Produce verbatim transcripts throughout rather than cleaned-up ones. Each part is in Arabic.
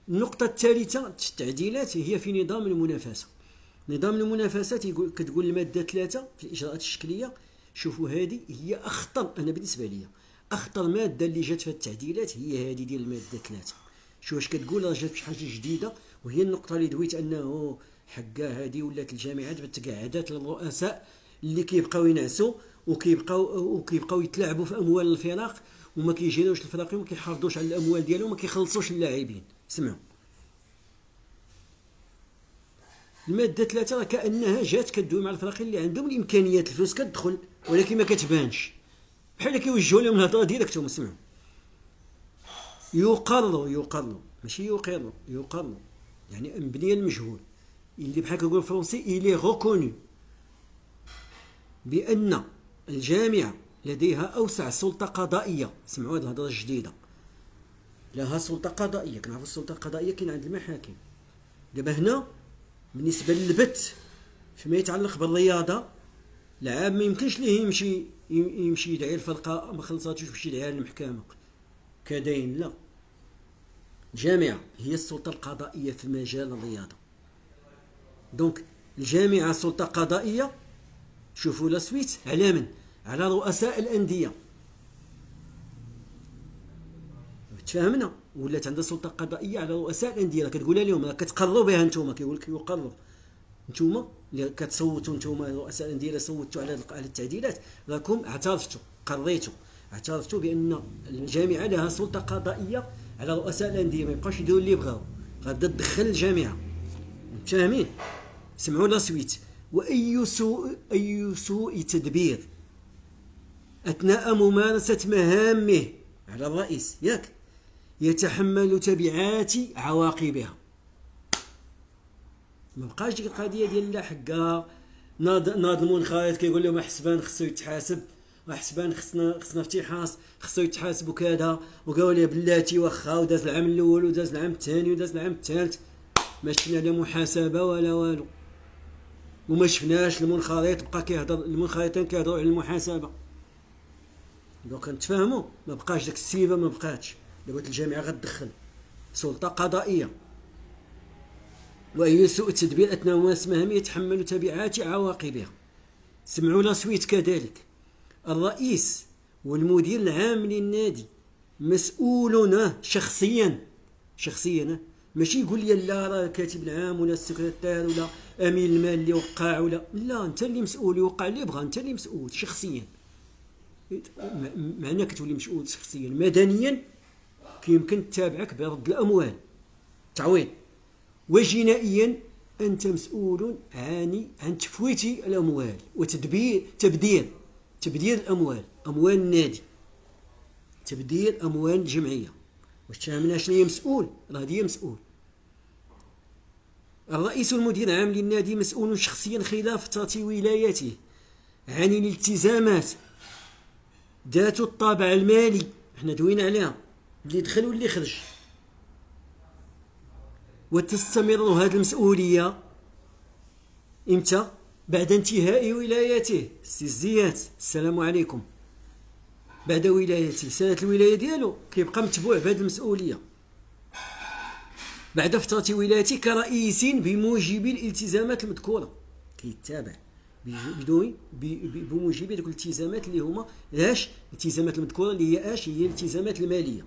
النقطة الثالثة التعديلات هي في نظام المنافسة. نظام المنافسة كتقول المادة ثلاثة في الإجراءات الشكلية. شوفوا هذه هي أخطر، أنا بالنسبة لي أخطر مادة اللي جات في التعديلات هي هذه ديال المادة ثلاثة. شوف واش كتقول، راه جات بشي حاجة جديدة، وهي النقطة اللي دويت أنه حقا هذه ولات الجامعات بالتقاعدات للرؤساء اللي كيبقاو ينعسوا وكيبقاو وكيبقاو يتلاعبوا في أموال الفرق وما كيجيروش الفرق وما كيحافظوش على الأموال ديالهم وما كيخلصوش اللاعبين. سمعوا المادة ثلاثة راه كأنها جات كدوي مع الفرق اللي عندهم الإمكانيات، الفلوس كتدخل ولكن ما كتبانش، بحال كيوجهوا لهم الهضره ديريكتوم. سمعوا يقر يقر ماشي يقر، يقر يعني مبنيه المجهول، اللي بحال كيقول الفرنسي إلي غوكوني بأن الجامعة لديها أوسع سلطة قضائية. سمعوا هذه الهضره الجديدة، لها سلطة قضائية. كنعرفوا السلطة القضائية كاين عند المحاكم. دابا هنا بالنسبة للبت فيما يتعلق بالرياضة، العام ما يمكنش ليه يمشي يمشي يدعي الفرقة ما خلصاتوش باش يدعيها للمحكمة كداين، لا. الجامعة هي السلطة القضائية في مجال الرياضة. دونك الجامعة سلطة قضائية. شوفوا لا سويت على من؟ على رؤساء الأندية. تفاهمنا؟ ولات عندها سلطة قضائية على رؤساء الأندية. كتقولها لهم، راه كتقروا بها نتوما. كيقول لك يقروا نتوما اللي كتصوتوا، نتوما رؤساء الانديه اللي صوتوا على على التعديلات، راكم اعترفتوا قريتوا اعترفتوا بان الجامعه لها سلطه قضائيه على رؤساء الانديه، ما يبقاوش يديروا اللي بغاو، غادا تدخل الجامعه. فاهمين؟ سمعوا لا سويت. واي سوء اي سوء تدبير اثناء ممارسه مهامه على الرئيس ياك يتحمل تبعات عواقبها. ما بقاش ديك القضيه ديال لا حقا ناض المنخرط كيقول لهم حسبان خصو يتحاسب، وحسبان خصنا خصنا افتحاص خصو يتحاسب وكذا، وقالوا لي بلاتي واخا وداز العام الاول وداز العام الثاني وداز العام الثالث ما شفنا لا محاسبه ولا والو، وما شفناش المنخرط بقى كيهضر، المنخرطين كيهضروا على المحاسبه. دونك نتفاهموا، ما بقاش داك السيبه، ما بقاتش. دابا الجامعه غتدخل سلطه قضائيه. وأي سوء تدبير أثناء ممارسة مهامه يتحمل تبعات عواقبها. سمعوا لا سويت كذلك. الرئيس والمدير العام للنادي مسؤولون شخصيا شخصيا ماشي يقول لي لا راه الكاتب العام ولا السكرتير ولا امين المال اللي وقع ولا لا، انت اللي مسؤول، يوقع اللي بغى، انت اللي مسؤول شخصيا. معناه كتولي مسؤول شخصيا. مدنيا كيمكن تتابعك برد الاموال تعويض، وجنائيا أنت مسؤول عن عن تفويت الأموال وتدبير تبدير تبدير الأموال، أموال النادي، تبدير أموال الجمعية. واش فهمنا شنو هي مسؤول؟ راه هي مسؤول. الرئيس والمدير العام للنادي مسؤول شخصيا خلاف ولايته عن الالتزامات ذات الطابع المالي، حنا دوينا عليها، اللي دخل واللي خرج. وتستمر هذه المسؤولية امتى؟ بعد انتهاء ولايته. سي الزيات السلام عليكم. بعد ولايته، سنة الولاية ديالو كيبقى متبوع بهذه المسؤولية. بعد فترة ولايته كرئيس بموجب الالتزامات المذكورة، كيتابع بدون بموجب ذوك الالتزامات اللي هما اش؟ الالتزامات المذكورة اللي هي اش؟ هي الالتزامات المالية.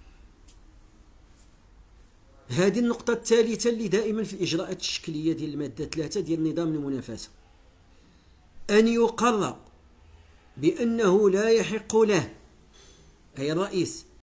هذه النقطة الثالثة اللي دائما في الإجراءات الشكلية ديال المادة ثلاثة ديال نظام المنافسة، أن يقرر بأنه لا يحق له، أي الرئيس،